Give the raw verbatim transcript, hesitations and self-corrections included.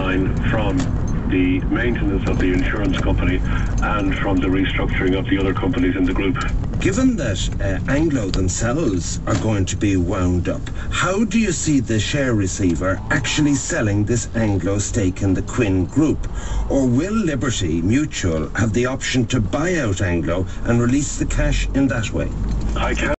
line from the maintenance of the insurance company and from the restructuring of the other companies in the group. Given that uh, Anglo themselves are going to be wound up, how do you see the share receiver actually selling this Anglo stake in the Quinn Group? Or will Liberty Mutual have the option to buy out Anglo and release the cash in that way? I can't